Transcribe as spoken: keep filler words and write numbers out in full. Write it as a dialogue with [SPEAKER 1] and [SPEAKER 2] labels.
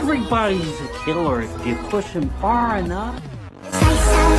[SPEAKER 1] Everybody's a killer if you push him far enough.
[SPEAKER 2] Sai, sai.